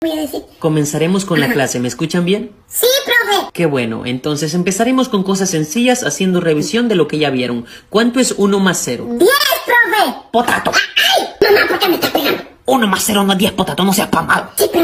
voy a decir. Comenzaremos con la clase, ¿me escuchan bien? Sí, profe. Qué bueno, entonces empezaremos con cosas sencillas haciendo revisión de lo que ya vieron. ¿Cuánto es 1 más 0? 10, profe. Potato. ¡Ay! Mamá, ¿por qué me estás pegando? 1 más 0 no es 10, potato, no seas pamado. Sí, pero